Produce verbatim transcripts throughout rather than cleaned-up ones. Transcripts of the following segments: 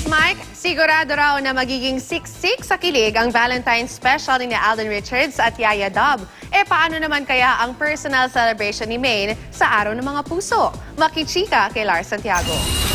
Mike, sigurado raw na magiging siksik sa kilig ang Valentine's special ni Alden Richards at Yaya Dub. E paano naman kaya ang personal celebration ni Maine sa Araw ng Mga Puso? Makichika kay Lars Santiago.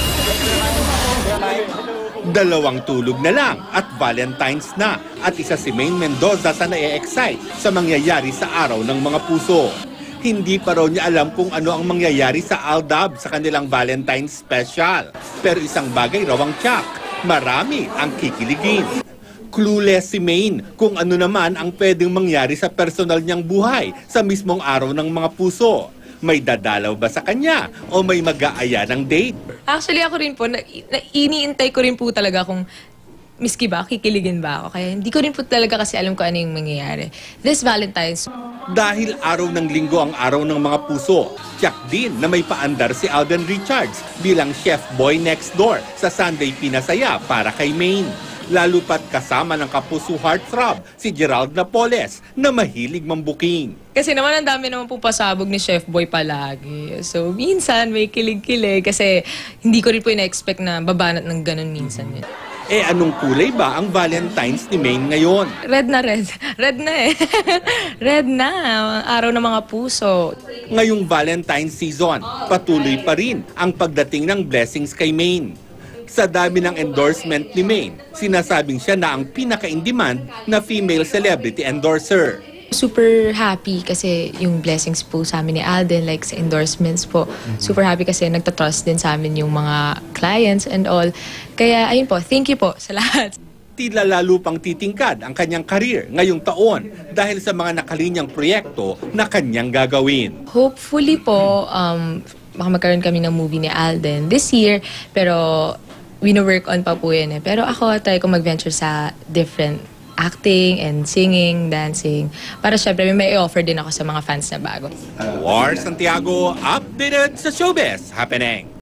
Dalawang tulog na lang at Valentine's na at isa si Maine Mendoza sa na-e-excite sa mangyayari sa Araw ng Mga Puso. Hindi pa raw niya alam kung ano ang mangyayari sa Aldab sa kanilang Valentine's special. Pero isang bagay raw ang tiyak, marami ang kikiligin. Clueless si Maine kung ano naman ang pwedeng mangyari sa personal niyang buhay sa mismong Araw ng Mga Puso. May dadalaw ba sa kanya o may mag-aaya ng date? Actually ako rin po, na, na, iniintay ko rin po talaga kung miski ba, kikiligin ba ako. Kaya hindi ko rin po talaga kasi alam kung ano yung mangyayari. This Valentine's. Dahil araw ng linggo ang Araw ng Mga Puso, tiyak din na may paandar si Alden Richards bilang chef boy next door sa Sunday Pinasaya para kay Maine. Lalo pat kasama ng kapuso heartthrob si Gerald Napoles na mahilig mambuking. Kasi naman ang dami naman po pasabog ni Chef Boy palagi. So minsan may kilig-kilig kasi hindi ko rin po ina-expect na babanat ng ganun minsan. Eh anong kulay ba ang Valentine's ni Maine ngayon? Red na red. Red na eh. Red na. Araw ng Mga Puso. Ngayong Valentine's season, patuloy pa rin ang pagdating ng blessings kay Maine. Sa dami ng endorsement ni Maine, sinasabing siya na ang pinaka-in-demand na female celebrity endorser. Super happy kasi yung blessings po sa amin ni Alden, like sa endorsements po. Super happy kasi nagtatrust din sa amin yung mga clients and all. Kaya ayun po, thank you po sa lahat. Tila lalo pang titingkad ang kanyang career ngayong taon dahil sa mga nakalinyang proyekto na kanyang gagawin. Hopefully po, um, baka magkaroon kami ng movie ni Alden this year, pero wino-work on pa po yun eh. Pero ako, try ko mag-venture sa different acting and singing, dancing. Para syempre may i-offer din ako sa mga fans na bago. Lars Santiago, updated sa showbiz happening.